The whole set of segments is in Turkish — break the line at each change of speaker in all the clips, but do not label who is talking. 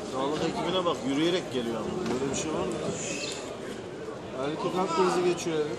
Sağlık ekibine bak, yürüyerek geliyor ama. Böyle bir şey var mı?
Erkek kalp krizi geçiyor herif.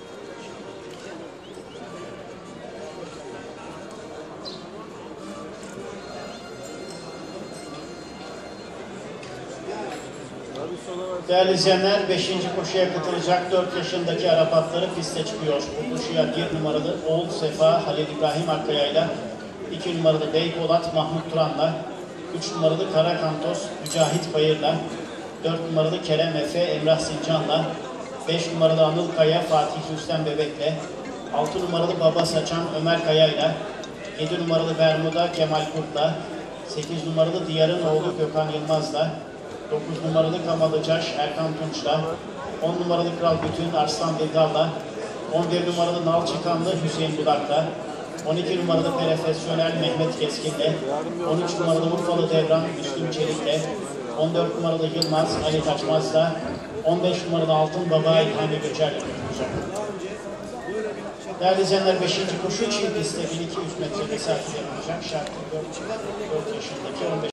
Değerli izleyenler, 5. koşuya katılacak 4 yaşındaki Arap atları piste çıkıyor. Bu koşuya 1 numaralı Oğul Sefa Halil İbrahim Akkaya ile 2 numaralı Beypolat Mahmut Turan'la, 3 numaralı Kara Kantos Mücahit Bayır'la, 4 numaralı Kerem Efe Emrah Sincan'la, 5 numaralı Anıl Kaya Fatih Rüstem Bebek'le, 6 numaralı Baba Saçan Ömer Kaya'yla, 7 numaralı Bermuda Kemal Kurt'la, 8 numaralı Diyar'ın oğlu Gökhan Yılmaz'la, 9 numaralı Kamalı Caş Erkan Tunç'la, 10 numaralı Kral Bütün Arslan Bilgal'la, 11 numaralı Nal Çıkanlı Hüseyin Budak'la, 12 numaralı Profesyonel Mehmet Keskin'le, 13 numaralı Urfalı Devran Müslüm Çelik'le, 14 numaralı Yılmaz Ali Kaçmaz'la, 15 numaralı Altın Baba İlhami Göçer'le tutulacak. Değerli izleyenler, 5. koşu için pistte 1200 metre mesafe yapılacak. Şartlı 4 yaşındaki 15